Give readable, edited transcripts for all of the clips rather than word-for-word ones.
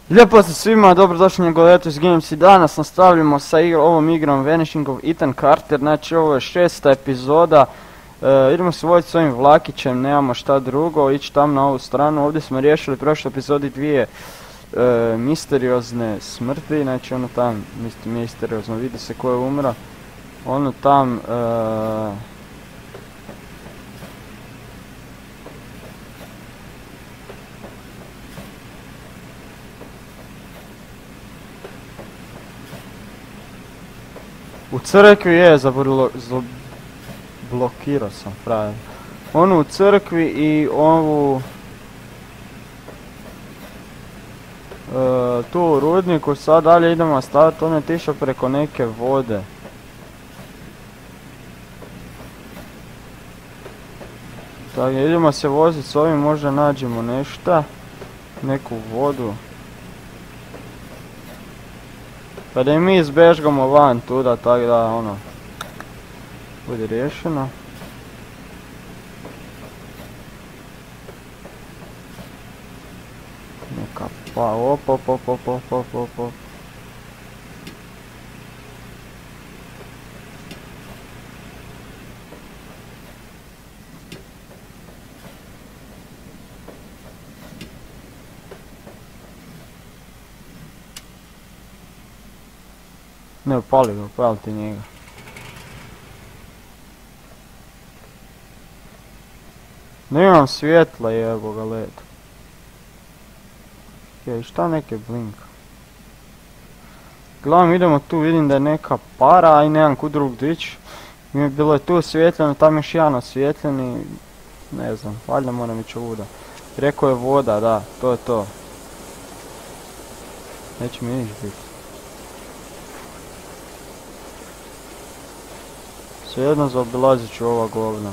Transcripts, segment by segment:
Lijep pozdrav svima, dobrodošli na Goletus Games i danas nastavljamo sa ovom igrom Vanishing of Ethan Carter, znači ovo je 6. epizoda. Idemo se voditi s ovim vlakićem, nemamo šta drugo, ići tam na ovu stranu. Ovdje smo riješili u prošloj epizodi dvije misteriozne smrti, znači ono tam, misteriozno, vidi se ko je umra. Ono tam, u crkvi je blokirao sam pravi. Onu u crkvi i ovu tu u rudniku, sad dalje idemo nastaviti, on je tišao preko neke vode. Tako, idemo se voziti s ovim, možda nađemo nešto, neku vodu. Pa da i mi izbežgamo van tuda, tako da ono, bude riješeno. Neka pa, op. Ne, upali ga, upali ti njega. Nemam svjetla, jebo ga led. Okej, šta neke blinka? Glavno idemo tu, vidim da je neka para i nemam kud drug dići. Bilo je tu osvjetljeno, tam još jedan osvjetljeni. Ne znam, valjda moram ići ovuda. Rekao je voda, da, to je to. Neće mi niš biti. Svejedno zaobilazit ću ova govna.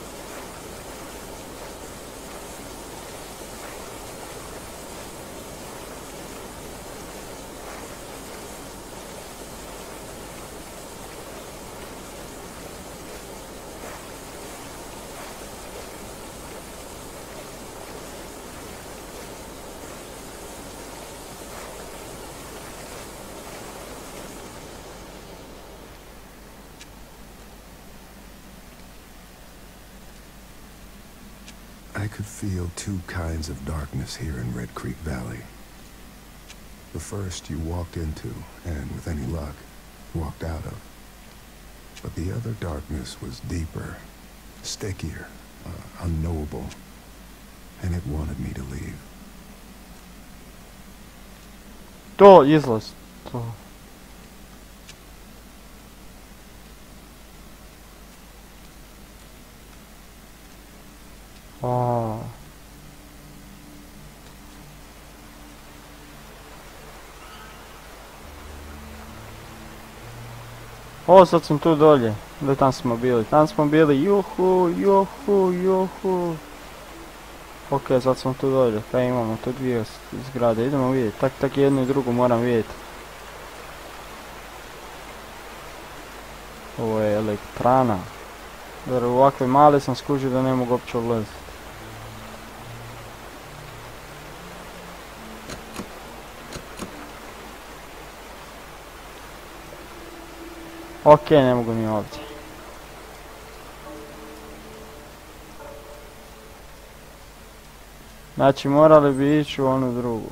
I could feel two kinds of darkness here in Red Creek Valley. The first you walked into, and with any luck, walked out of. But the other darkness was deeper, stickier, unknowable, and it wanted me to leave. To izlaz, to. O, sad sam tu dolje. Da, tam smo bili, juhu. Ok, sad smo tu dolje, pa imamo tu dvije zgrade, idemo vidjeti, tak jednu i drugu moram vidjeti. Ovo je elektrana. Jer u ovakve male sam skužio da ne mogu uopće ulaziti. Ok, ne mogu ni ovdje. Znači morali bi ići u onu drugu.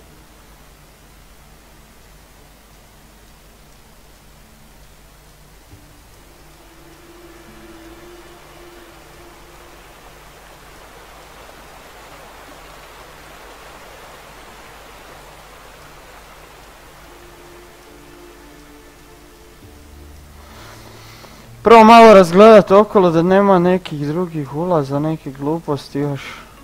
Prvo malo razgledat okolo da nema nekih drugih ulaza, neke gluposti još.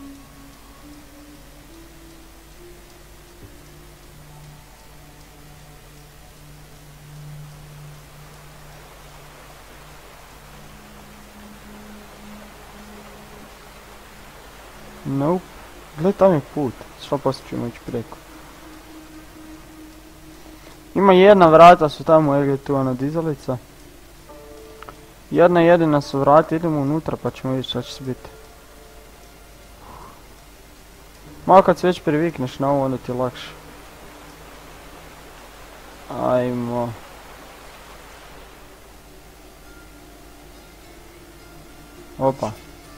Nope. Gle, tam je put. 100% ćemo ići preko. Ima jedna vrata, su tamo, je tu ona dizalica. Jedna jedina su vrata, idemo unutra pa ćemo vidjeti šta će se biti. Malo kad se već privikneš na ovo, onda ti je lakše. Ajmo. Opa.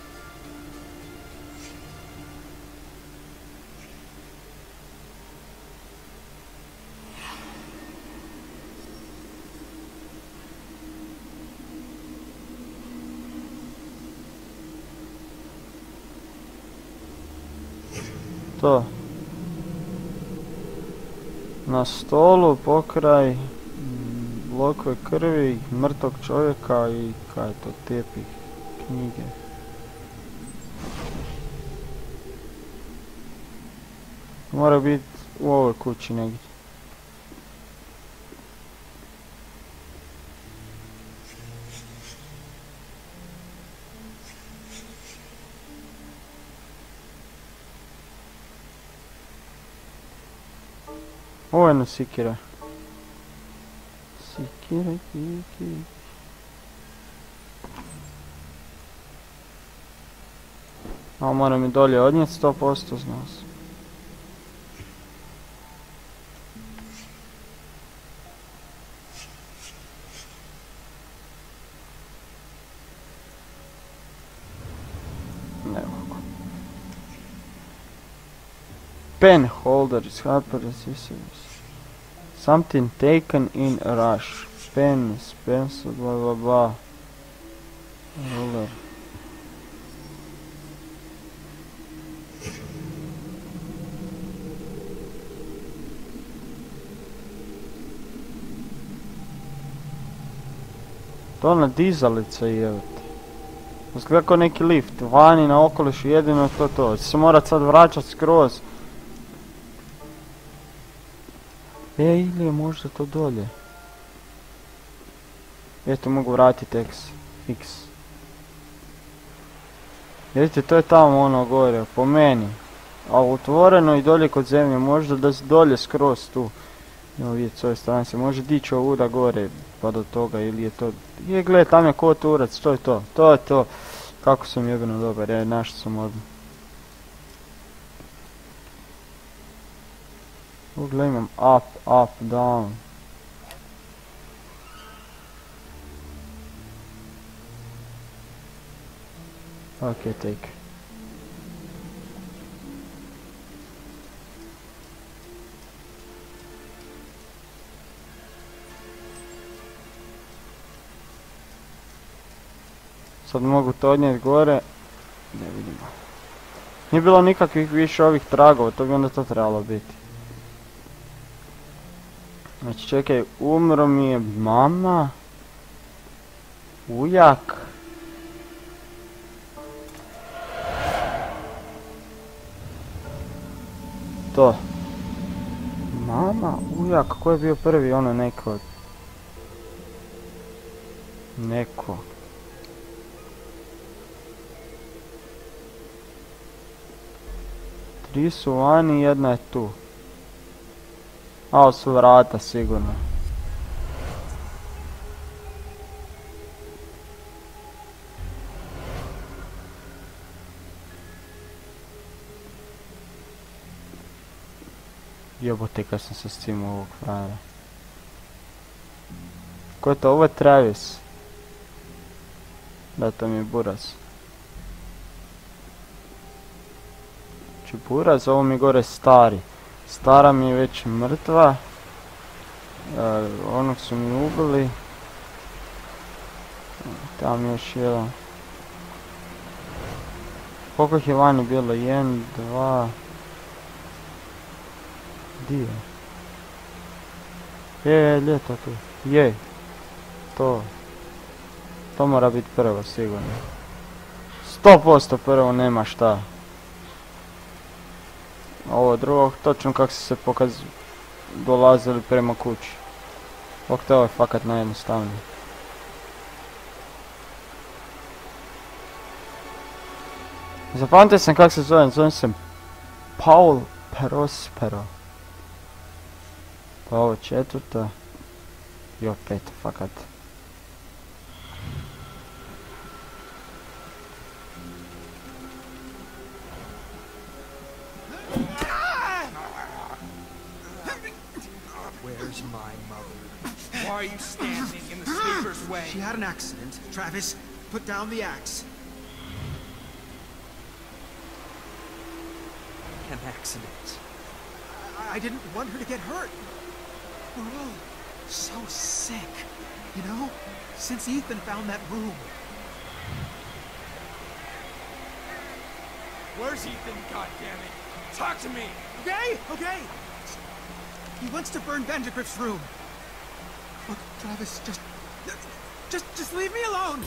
To. Na stolu pokraj blokove krvi, mrtvog čovjeka i kaj je to, tepih, knjige. Mora biti u ovoj kući negdje. Ovo je jedna sikira. Sikira, kiki. A moram i dolje odnijeti 100% znas. Ne mogu. Pen holder is hyper resistance. Something taken in a rush. Pen, pencil, blah blah blah. Ruler. To ona dizalica je. Izgleda kao neki lift. Vani na okolišu jedino je to. Se morat sad vraćat skroz. Ili je možda to dolje. Eto mogu vratiti X. Vidite, to je tamo ono gore, po meni. A otvoreno i dolje kod zemlje, možda da se dolje skroz tu. Evo vidjeti s ove strane se može dići ovuda gore pa do toga ili je to... Je gledaj, tam je koturac, to je to. To je to. Kako sam jebeno dobar, našao sam odmah. Ugledaj imam up, down. Ok, take. Sad mogu to odnijeti gore. Ne vidimo. Nije bilo nikakvih više ovih tragova, to bi onda to trebalo biti. Znači čekaj, umro mi je mama. Ujak. To. Mama, ujak, ko je bio prvi, ono neko. Neko. Tri su vani, jedna je tu. A, ovo su vrata sigurno. Jebote kad sam se s tim ovog frajera. Ko je to? Ovo je Travis. Da, to mi je Buraz. Znači Buraz, ovo mi gore stari. Stara mi je već mrtva. Onog su mi ubili. Tam još jedan. Koliko ih je vani bilo? 1, 2... Gdje je? Je, ljeto tu. Je. To. To mora biti prvo sigurno. 100% prvo, nema šta. Ovo drugo, točno kako se dolazili prema kući. Ok, to je fakat najjednostavnije. Zapamtio sam kako se zovem se Paul Prospero. Pa ovo četvrta. I opet, fakat. Where's my mother? are you standing in the sleeper's way? She had an accident. Travis, put down the axe. An accident. I didn't want her to get hurt. We're all so sick, you know? Since Ethan found that room. Where's Ethan, goddammit? Talk to me! Okay, okay. He wants to burn Vandergrift's room. Look, Travis, just leave me alone.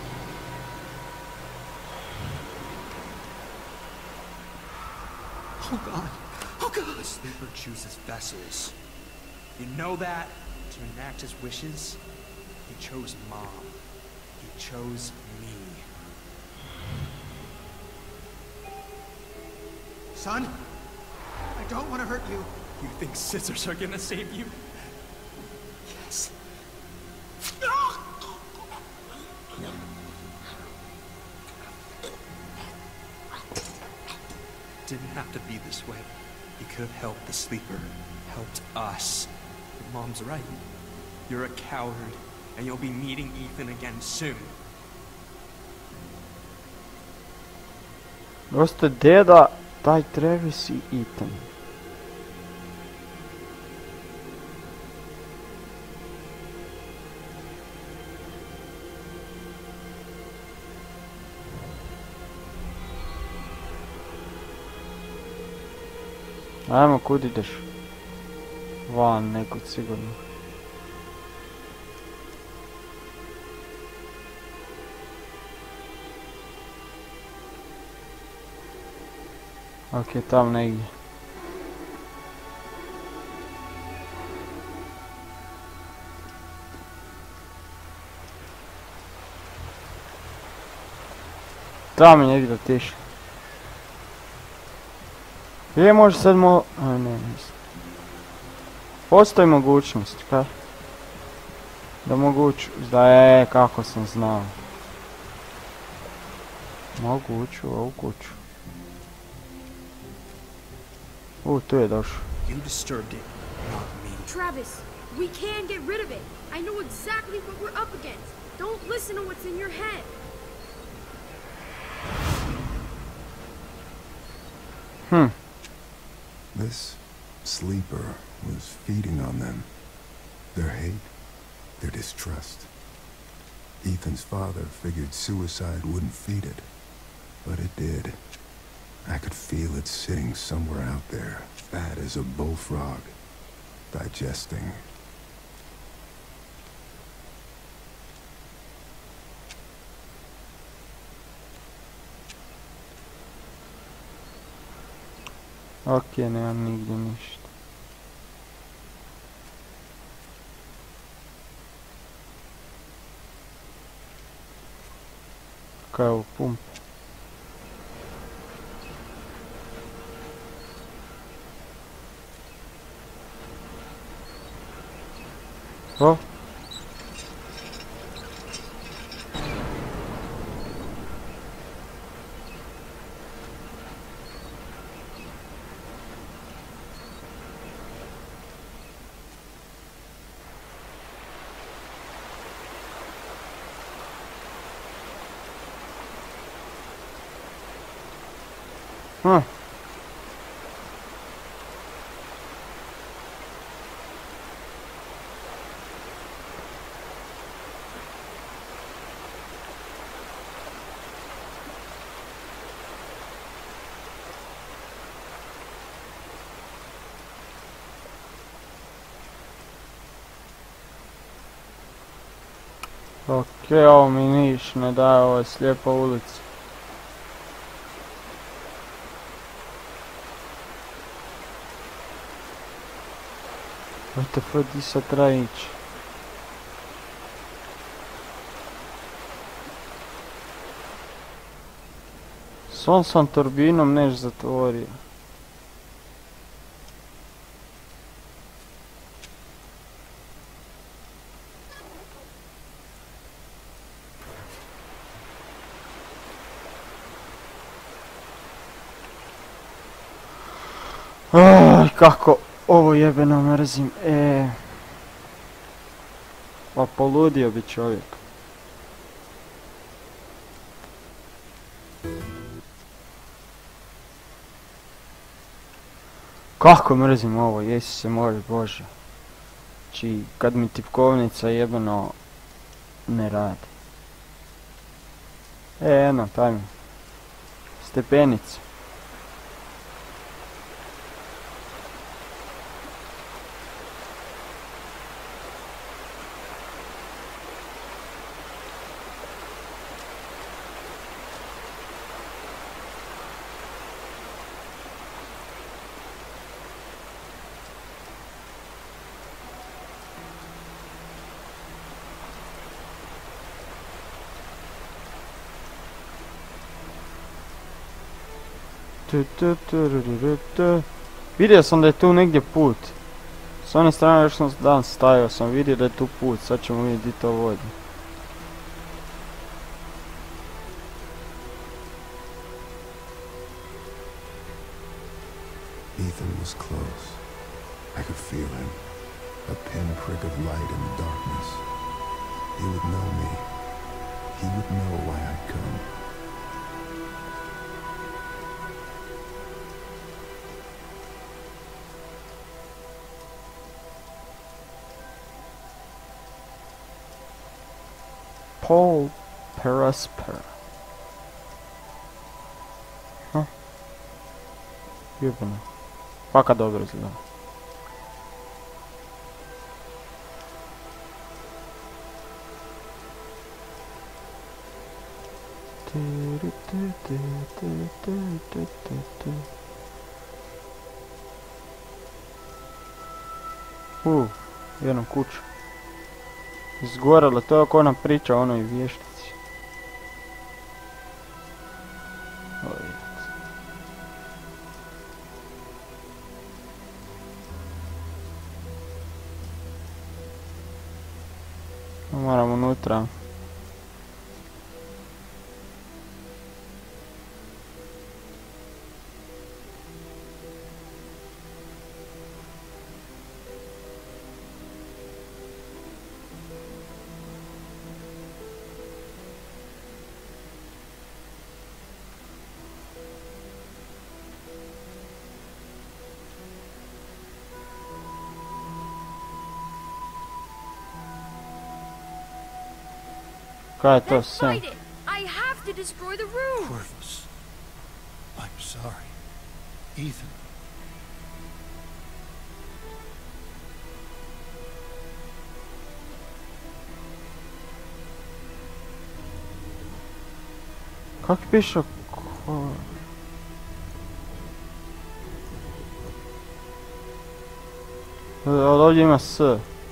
Oh God, oh God. The sleeper chooses vessels. You know that? To enact his wishes? He chose Mom. He chose me. Son, I don't want to hurt you. You think scissors are gonna save you? Yes. Didn't have to be this way. He could have helped the sleeper, helped us. But Mom's right. You're a coward, and you'll be meeting Ethan again soon. Dosta deda, taj Travis i Ethan. Ajmo, kud ideš? Van nekud sigurno. Ok, tam negdje. Tam je negdje otišli. Je, može sad a ne, mislim. Postoji mogućnost, kaj? Da moguću, da kako sam znao. Mogu ući u ovu kuću. Tu je došao. You disturbed it, not me. Travis, we can get rid of it. I know exactly what we're up against. Don't listen to what's in your head. This sleeper was feeding on them. Their hate, their distrust. Ethan's father figured suicide wouldn't feed it, but it did. I could feel it sitting somewhere out there, fat as a bullfrog, digesting. Ok, nemam nigdje ništa. Kao pumpa. O! Ok, ovo mi niš ne daje, ovo je slijepa ulica. WTF, di sad treba ići? S ovom sam turbinom neš zatvorio. Kako ovo jebeno mrzim, Pa poludio bi čovjek. Kako mrzim ovo, Isuse moj Bože. Znači, kad mi tipkovnica jebeno ne radi. Eno, taj mi. Stepenice. Vidio sam da je tu negdje put. S one strane još sam dan stajao, sam vidio da je tu put, sad ćemo vidjeti gdje to vodi. Ethan was close. I could feel him. A pinprick of light in the darkness. He would know me. He would know why I'd come. Paul Perasper. Jebeno. Paka dobro izgleda. Jednom kuću. Izgorela, to je ako ona priča o onoj vještici. Moramo unutra. Kaj je to Then sve? fight it! I have to destroy the room! Corvus, I'm sorry. Ethan. Kak piše? Ovdje ima S.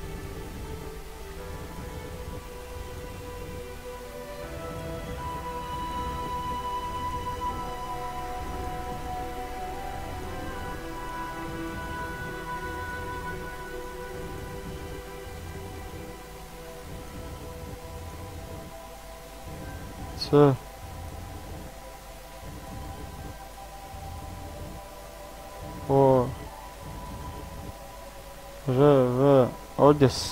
S. O. R, V. Ovdje S.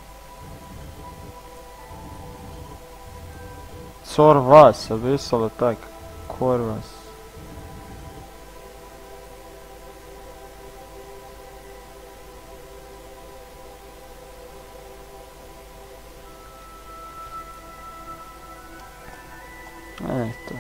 Corvas, pisalo tak. Corvas. Eto.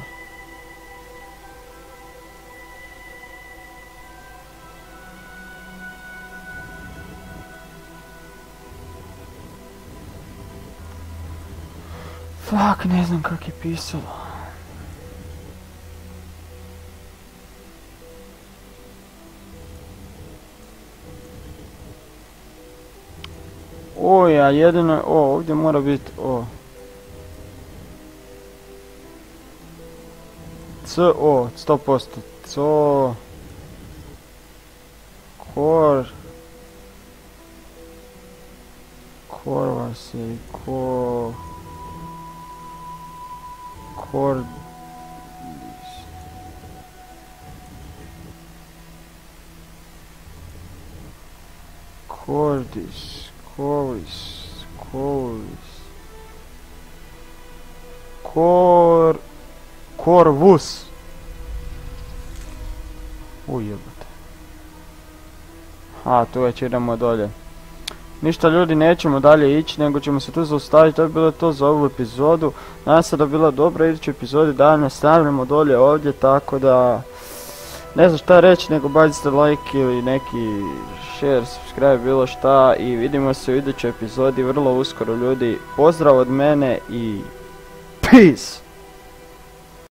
Fuck, ne znam kak je pisalo. O, ja jedino, o, ovdje mora biti O. C, O, 100%. Co... Kor... Korvas je i ko... Kor... Kordis... Kovis... Corvus. Ujebate. A, tu već idemo dolje. Ništa ljudi, nećemo dalje ići, nego ćemo se tu zaustaviti. To je bilo to za ovu epizodu. Nadam se da je bila dobra, iduće epizodi da nastavljamo dolje ovdje, tako da ne znam šta reći, nego bacite like ili neki share, subscribe, bilo šta i vidimo se u idućoj epizodi vrlo uskoro ljudi. Pozdrav od mene i peace!